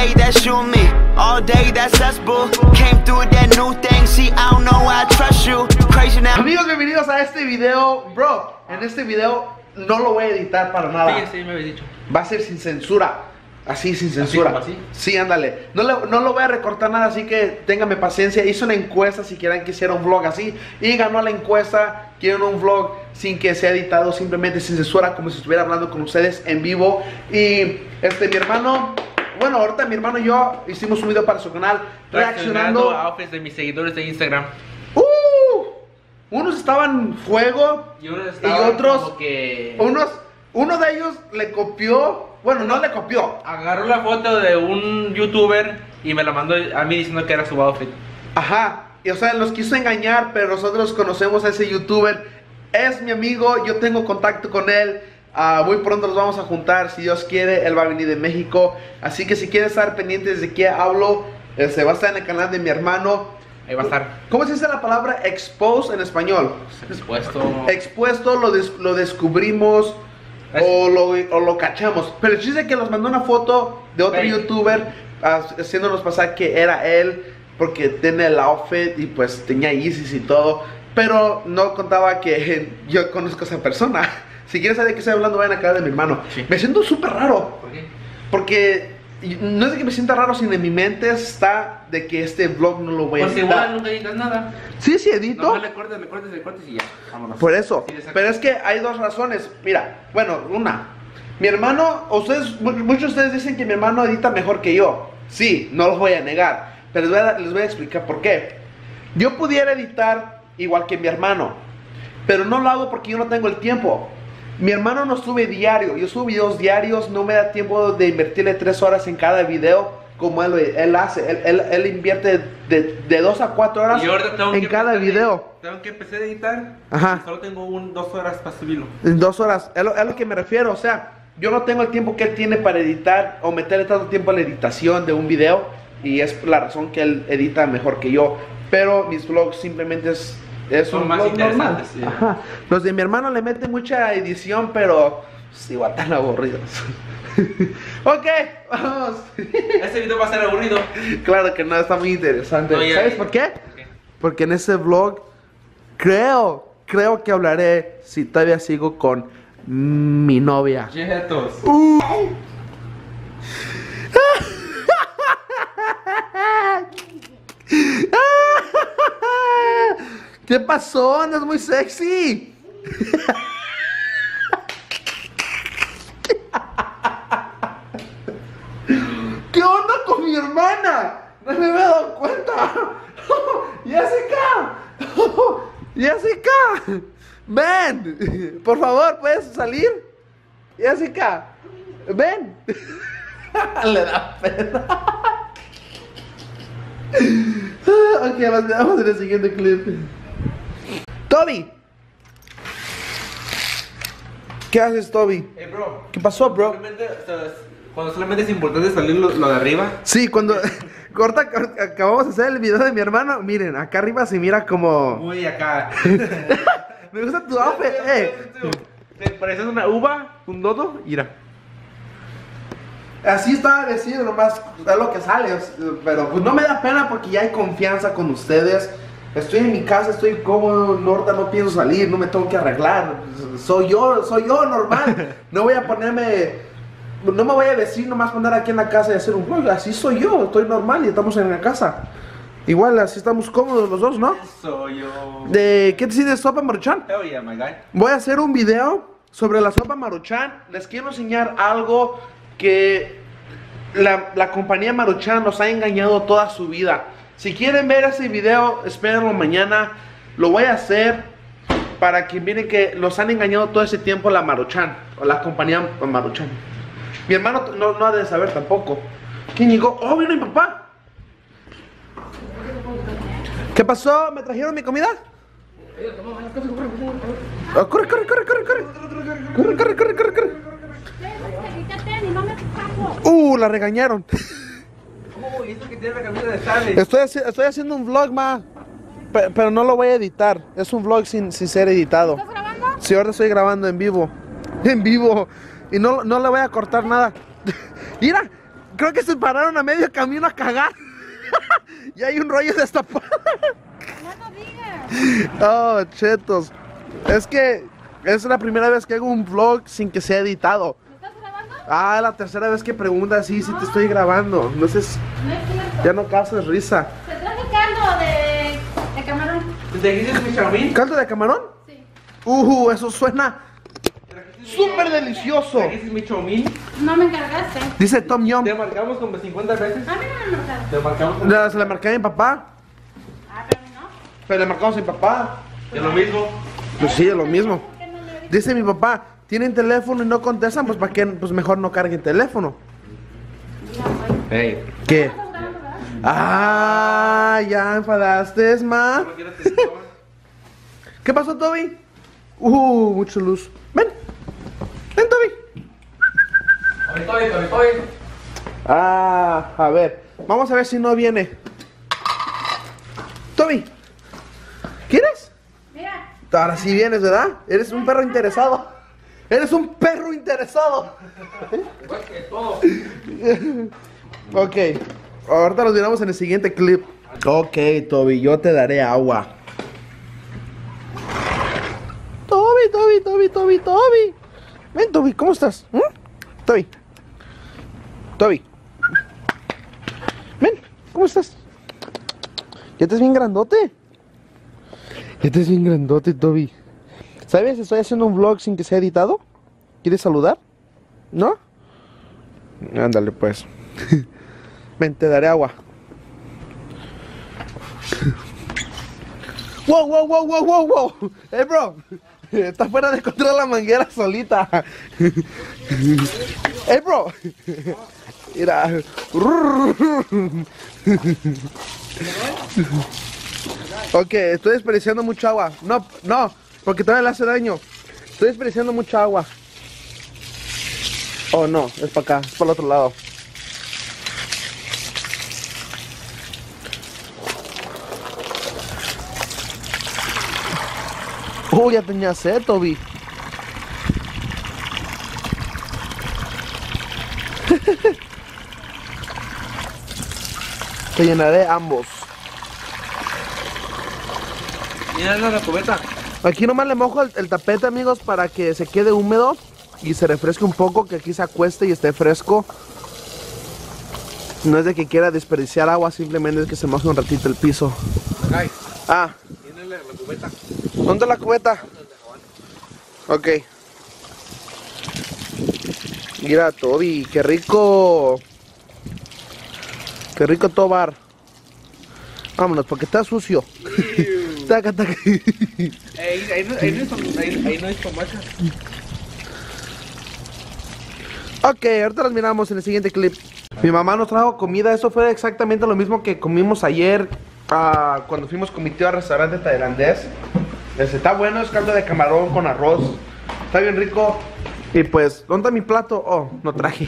day, that's you and me. All day, that's us, boo. Came through with that new thing. See, I don't know why I trust you. Crazy now. Amigos, bienvenidos a este video. Bro, en este video no lo voy a editar para nada. Sí, me habías dicho. Va a ser sin censura. Así, sin censura. ¿Así? Sí, ándale. No lo voy a recortar nada, así que ténganme paciencia. Hice una encuesta si quieren que hiciera un vlog así. Y ganó la encuesta. Quieren un vlog sin que sea editado, simplemente sin censura, como si estuviera hablando con ustedes en vivo. Y mi hermano, bueno, ahorita mi hermano y yo hicimos un video para su canal reaccionando a outfits de mis seguidores de Instagram. Unos estaban fuego y otros como que... Uno de ellos le copió. Bueno, no le copió. Agarró la foto de un youtuber y me la mandó a mí diciendo que era su outfit. Ajá. Y o sea, nos quiso engañar, pero nosotros conocemos a ese youtuber. Es mi amigo, yo tengo contacto con él. Muy pronto nos vamos a juntar, si Dios quiere. Él va a venir de México. Así que si quieren estar pendientes de qué hablo, se va a estar en el canal de mi hermano. Ahí va a estar. ¿Cómo se dice la palabra expose en español? Expuesto. Expuesto, lo descubrimos. O lo cachamos. Pero el chiste es que nos mandó una foto de otro youtuber haciéndonos pasar que era él, porque tiene el outfit y pues tenía Yeezys y todo. Pero no contaba que yo conozco a esa persona. Si quieres saber de qué estoy hablando, vayan a canal de mi hermano. Sí. Me siento súper raro. ¿Por qué? Porque no es de que me sienta raro, sino en mi mente está de que este vlog no lo voy a Pues editar. igual nunca editas nada. Sí, edito. No, le cortes y ya. Vámonos. Por eso, Sí, pero es que hay dos razones. Mira, bueno, una, mi hermano, muchos de ustedes dicen que mi hermano edita mejor que yo. Sí, no los voy a negar, pero les voy a explicar por qué. Yo pudiera editar igual que mi hermano, pero no lo hago porque yo no tengo el tiempo. Mi hermano no sube diario, yo subo videos diarios, no me da tiempo de invertirle 3 horas en cada video como él hace. Él invierte de 2 a 4 horas en cada video. Tengo que empezar a editar. Ajá. Solo tengo 2 horas para subirlo. En 2 horas, es lo que me refiero. O sea, yo no tengo el tiempo que él tiene para editar o meterle tanto tiempo a la editación de un video. Y es la razón que él edita mejor que yo. Pero mis vlogs simplemente son más interesantes. Sí. Ajá. Los de mi hermano le meten mucha edición, pero sí, igual tan aburridos. Ok, vamos. Este video va a ser aburrido. Claro que no, está muy interesante. No, ¿Sabes por qué? Porque en ese vlog creo que hablaré si todavía sigo con mi novia. Jetos. ¿Qué pasó? Andas muy sexy. ¿Qué onda con mi hermana? No me había dado cuenta. Jessica. Jessica. Ven. Por favor, ¿puedes salir? Jessica. Ven. Le da pena. Ok, nos vemos en el siguiente clip. Toby. ¿Qué haces, Toby? Bro. ¿Qué pasó, bro? Cuando solamente es importante salir lo de arriba. Sí, cuando acabamos de hacer el video de mi hermano. Miren, acá arriba se mira como... Muy acá. Me gusta tu outfit, ¿Te pareces una uva? ¿Un dodo? Mira. Así estaba vestido, nomás es lo que sale. Pero pues no me da pena porque ya hay confianza con ustedes. Estoy en mi casa, estoy cómodo, no pienso salir, no me tengo que arreglar. Soy yo normal. No voy a ponerme... No me voy a decir nomás poner aquí en la casa y hacer un vlog. Así soy yo, estoy normal y estamos en la casa. Igual, así estamos cómodos los dos, ¿no? Soy yo. ¿Qué te dices de sopa Maruchan? Hell yeah, my guy. Voy a hacer un video sobre la sopa Maruchan. Les quiero enseñar algo que la compañía Maruchan nos ha engañado toda su vida. Si quieren ver ese video, espérenlo mañana. Lo voy a hacer para que miren que los han engañado todo ese tiempo la Maruchan, o la compañía Maruchan. Mi hermano no ha de saber tampoco. ¿Quién llegó? ¡Oh, vino mi papá! ¿Qué pasó? ¿Me trajeron mi comida? Oh, corre. La regañaron. Estoy haciendo un vlog, ma. Pero no lo voy a editar. Es un vlog sin ser editado. ¿Estás grabando? Sí, ahora estoy grabando en vivo. En vivo. Y no le voy a cortar nada. Mira, creo que se pararon a medio camino a cagar. Y hay un rollo destapado. No digas. Oh, chetos. Es que es la primera vez que hago un vlog sin que sea editado. ¿Me estás grabando? Ah, la tercera vez que preguntas si te estoy grabando. Entonces, No es cierto. ya no causas risa. Se traje caldo de camarón. ¿Te dijiste mi chaumín? ¿Caldo de camarón? Sí. Eso suena súper delicioso. ¿Trajiste mi chaumín? No me encargaste. Dice Tom Yum. Te marcamos como 50 veces. A mí no me marcaron. Te marcamos como... Se le marqué a mi papá. Ah, pero no. Pero le marcamos a mi papá. De lo mismo. Pues sí, es lo mismo. ¿Por qué no le avisas? Dice mi papá, ¿tienen teléfono y no contestan? Pues para qué, pues mejor no carguen teléfono. Ya, güey. Hey. ¿Qué? ¿Estás grabando, verdad? Ah, ya enfadaste, ma. ¿Qué pasó, Toby? Mucha luz. Ven. Ven, Toby. Estoy. Ah, a ver. Vamos a ver si no viene. Toby. ¿Quieres? Mira. Ahora sí vienes, ¿verdad? Eres un perro interesado. Eres un perro interesado. Igual que todo. Ok. Ahorita nos miramos en el siguiente clip. Ok, Toby, yo te daré agua. Toby. Ven, Toby, ¿cómo estás? Toby. Ven, ¿cómo estás? ¿Ya estás bien grandote? Toby. ¿Sabes? Estoy haciendo un vlog sin que sea editado. ¿Quieres saludar? ¿No? Ándale, pues. Ven, te daré agua. Wow. Bro. Está fuera de control la manguera solita. Bro. Mira. Ok, estoy desperdiciando mucha agua. No, porque todavía le hace daño. Estoy desperdiciando mucha agua. Oh, no, es para acá, es para el otro lado. Ya tenía sed, Toby. Te llenaré ambos. Mira la cubeta. Aquí nomás le mojo el tapete, amigos, para que se quede húmedo y se refresque un poco, que aquí se acueste y esté fresco. No es de que quiera desperdiciar agua, simplemente es que se moje un ratito el piso. Ay, Ah, tiene la cubeta. ¿dónde la cubeta? Ok. Mira, Toby, qué rico. Qué rico Tobar. Vámonos, porque está sucio. Taca. Ahí no hay tomaca. Ok, ahorita las miramos en el siguiente clip. Mi mamá nos trajo comida. Eso fue exactamente lo mismo que comimos ayer cuando fuimos con mi tío al restaurante tailandés. Está bueno, es caldo de camarón con arroz. Está bien rico. Y pues, ¿dónde está mi plato? Oh, no traje.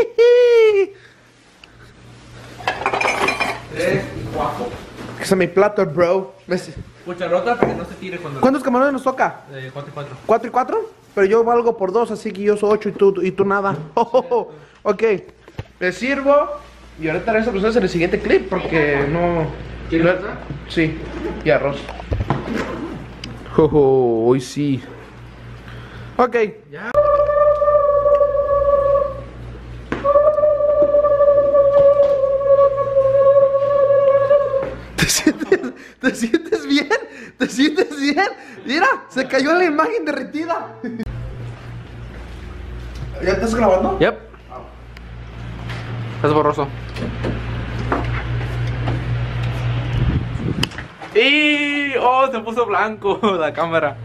3 y 4. Ese es mi plato, bro. Cucharota para que no se tire cuando... ¿Cuántos camarones nos toca? 4 y 4. ¿4 y 4? Pero yo valgo por 2, así que yo soy 8 y tú nada. Ok, me sirvo. Y ahorita regreso a ustedes en el siguiente clip porque no... ¿Quieres otra? Sí, y arroz. Hoy sí. Ok. Ya. ¿Te sientes bien? ¿Te sientes bien? Mira, se cayó la imagen derretida. ¿Ya estás grabando? Yep. Es borroso. Y se puso blanco la cámara.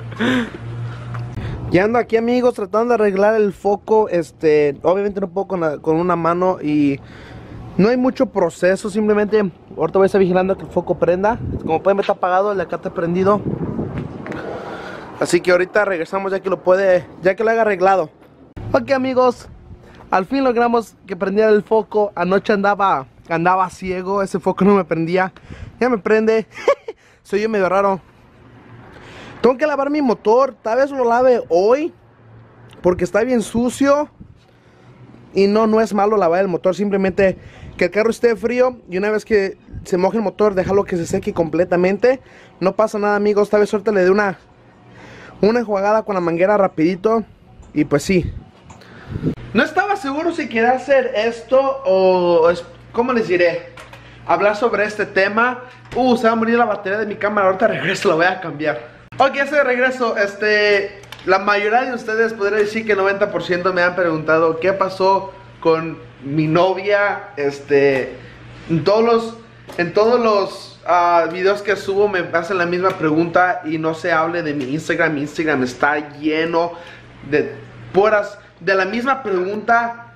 Ya ando aquí, amigos, tratando de arreglar el foco. Obviamente no puedo con una mano y no hay mucho proceso. Simplemente ahorita voy a estar vigilando que el foco prenda. Como pueden ver, está apagado, el de acá está prendido. Así que ahorita regresamos ya que lo haya arreglado. Ok, amigos, al fin logramos que prendiera el foco. Anoche andaba ciego, ese foco no me prendía. Ya me prende. Soy yo medio raro. Tengo que lavar mi motor. Tal vez lo lave hoy porque está bien sucio. Y no es malo lavar el motor, simplemente que el carro esté frío y una vez que se moje el motor, dejarlo que se seque completamente. No pasa nada, amigos. Esta vez suerte le dé una enjuagada con la manguera rapidito. Y pues sí. No estaba seguro si quería hacer esto o ¿cómo les diré? Hablar sobre este tema. Se va a morir la batería de mi cámara. Ahorita regreso, la voy a cambiar. Ok, ya estoy de regreso. La mayoría de ustedes podría decir que el 90% me han preguntado qué pasó con mi novia. En todos los videos que subo me hacen la misma pregunta y no se hable de mi Instagram. Mi Instagram está lleno de puras de la misma pregunta.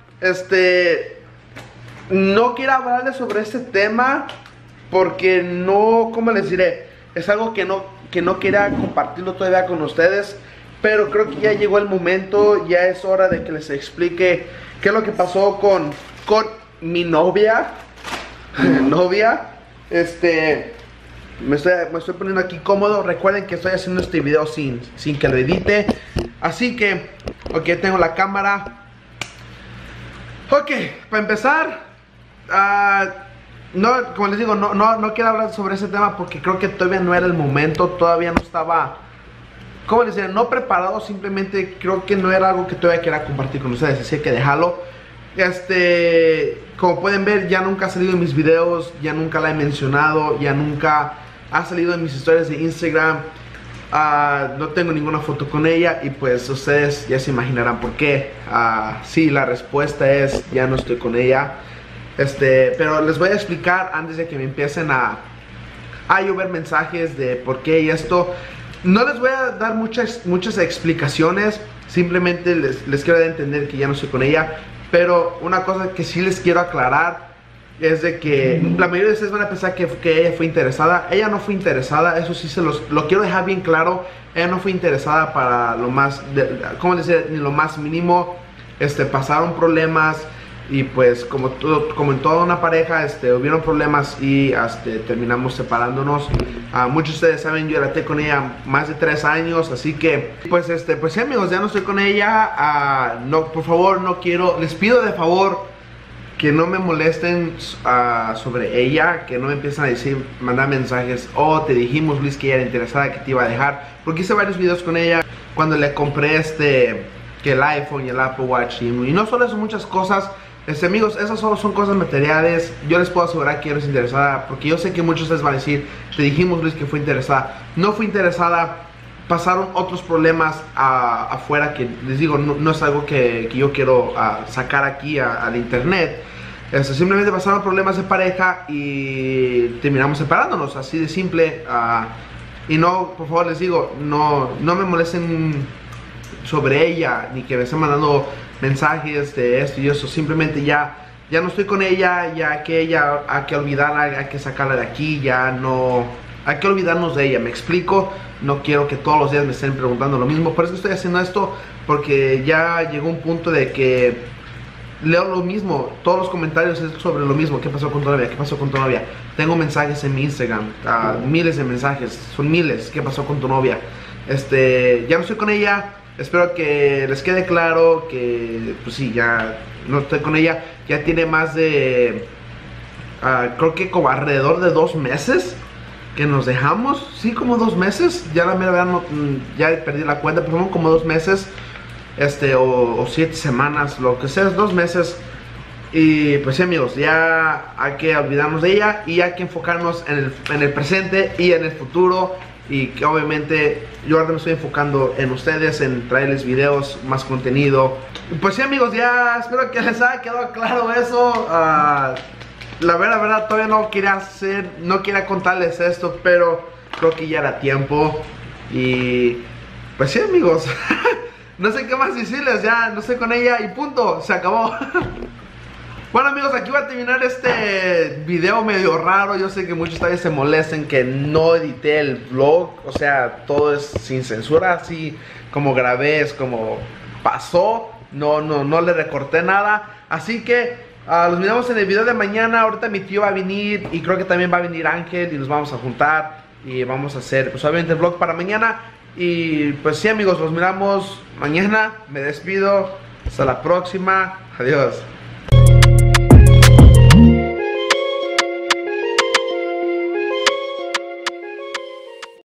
No quiero hablarles sobre este tema porque no, ¿cómo les diré? Es algo que no quería compartirlo todavía con ustedes. Pero creo que ya llegó el momento, ya es hora de que les explique qué es lo que pasó con mi novia. Me estoy poniendo aquí cómodo. Recuerden que estoy haciendo este video sin que lo edite. Así que, ok, tengo la cámara. Ok, para empezar, no, como les digo, no quiero hablar sobre ese tema porque creo que todavía no era el momento. Todavía no estaba, ¿cómo les digo? No preparado, simplemente creo que no era algo que todavía quería compartir con ustedes, así que déjalo. Como pueden ver, ya nunca ha salido en mis videos, ya nunca la he mencionado, ya nunca ha salido en mis historias de Instagram. No tengo ninguna foto con ella y pues ustedes ya se imaginarán por qué. Sí, la respuesta es ya no estoy con ella. Pero les voy a explicar antes de que me empiecen a llover mensajes de por qué y esto. No les voy a dar muchas explicaciones, simplemente les quiero dar a entender que ya no estoy con ella. Pero una cosa que sí les quiero aclarar es de que la mayoría de ustedes van a pensar que ella fue interesada. Ella no fue interesada, eso sí lo quiero dejar bien claro. Ella no fue interesada para lo más, ¿cómo decir? Ni lo más mínimo. Pasaron problemas y pues como en toda una pareja, hubieron problemas y terminamos separándonos. Muchos de ustedes saben, yo traté con ella más de 3 años, así que pues sí, amigos, ya no estoy con ella. No, por favor, no quiero, les pido de favor que no me molesten sobre ella, que no me empiecen a decir, mandar mensajes, te dijimos, Luis, que ella era interesada, que te iba a dejar, porque hice varios videos con ella cuando le compré que el iPhone y el Apple Watch y no solo eso, muchas cosas. Amigos, esas solo son cosas materiales. Yo les puedo asegurar que eres interesada, porque yo sé que muchos de ustedes van a decir, te dijimos, Luis, que fue interesada. No fue interesada, pasaron otros problemas afuera que les digo, no es algo que yo quiero sacar aquí al internet. Simplemente pasaron problemas de pareja y terminamos separándonos, así de simple. Y no, por favor, les digo, no me molesten sobre ella, ni que me estén mandando mensajes de esto y eso. Simplemente ya no estoy con ella, ya que ella hay que olvidarla, hay que sacarla de aquí, ya no hay que olvidarnos de ella. Me explico, no quiero que todos los días me estén preguntando lo mismo. Por eso estoy haciendo esto, porque ya llegó un punto de que leo lo mismo, todos los comentarios es sobre lo mismo. ¿Qué pasó con tu novia? ¿Qué pasó con tu novia? Tengo mensajes en mi Instagram, miles de mensajes, son miles. ¿Qué pasó con tu novia? Ya no estoy con ella. Espero que les quede claro que, pues sí, ya no estoy con ella. Ya tiene más de, creo que como alrededor de 2 meses que nos dejamos. Sí, como 2 meses. Ya la mera verdad ya perdí la cuenta, pero son como 2 meses. O 7 semanas, lo que sea, 2 meses. Y pues sí, amigos, ya hay que olvidarnos de ella y hay que enfocarnos en el presente y en el futuro. Y que obviamente yo ahora me estoy enfocando en ustedes, en traerles videos, más contenido. Pues sí, amigos, ya espero que les haya quedado claro eso. La verdad todavía no quería contarles esto, pero creo que ya era tiempo. Y pues sí, amigos, no sé qué más decirles, ya no estoy con ella y punto, se acabó. Bueno, amigos, aquí va a terminar este video medio raro. Yo sé que muchos todavía se molesten que no edité el vlog. O sea, todo es sin censura, así como grabé, es como pasó. No le recorté nada. Así que los miramos en el video de mañana. Ahorita mi tío va a venir y creo que también va a venir Ángel y nos vamos a juntar y vamos a hacer, pues obviamente, el vlog para mañana. Y pues sí, amigos, los miramos mañana. Me despido. Hasta la próxima. Adiós.